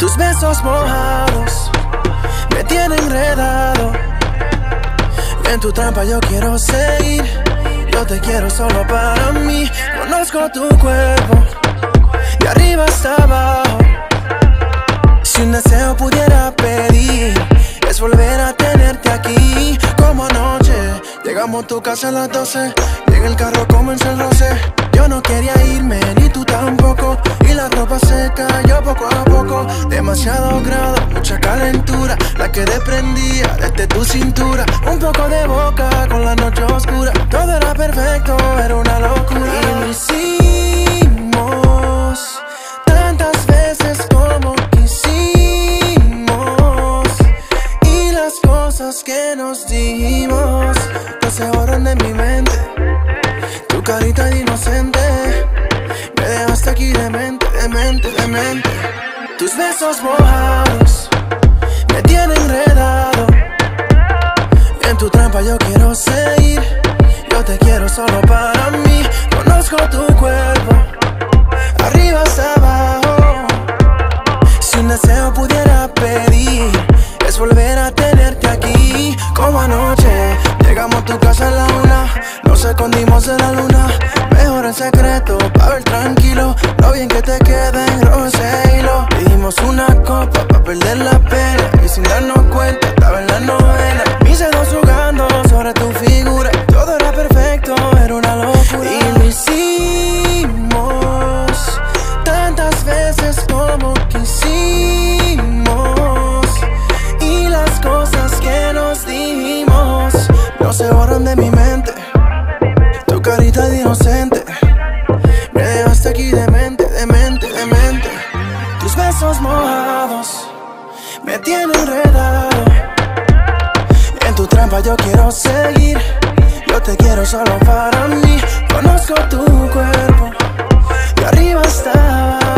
Tus besos mojados me tienen enredado. En tu trampa yo quiero seguir. Yo te quiero solo para mí. Conozco tu cuerpo de arriba hasta abajo. Si un deseo pudiera pedir, es volver a tenerte aquí. Como anoche, llegamos a tu casa a las 12. Y en el carro comenzó el roce. Yo no quería irme, ni tú tampoco. Y la ropa se cayó poco a poco. Demasiado grado, mucha calentura, la que desprendía desde tu cintura. Un poco de boca con la noche oscura. Todo era perfecto, era una locura. Y lo hicimos tantas veces como quisimos. Y las cosas que nos dijimos no se borran de mi mente. Tu carita de inocente me dejaste aquí demente, demente, demente. Tus besos mojados me tienen enredado. En tu trampa yo quiero seguir. Yo te quiero solo para mí. Conozco tu cuerpo arriba hasta abajo. Si un deseo pudiera pedir, es volver a tenerte aquí. Como anoche, llegamos a tu casa a la 1. Nos escondimos de la luna. Mejor en secreto, pa' ver tranquilo lo bien que te queda en rojo ese hilo. Dijimos una copa pa' perder la pena. Y sin darnos cuenta, estaba en la novena. Mis dedos jugando sobre tu figura. Todo era perfecto, era una locura. Y lo hicimos tantas veces como quisimos. Y las cosas que nos dijimos no se borran de mi mente. Tu carita de inocente me dejaste aquí demente, demente, demente. Tus besos mojados me tienen enredado. En tu trampa yo quiero seguir. Yo te quiero solo para mí. Conozco tu cuerpo de arriba hasta abajo.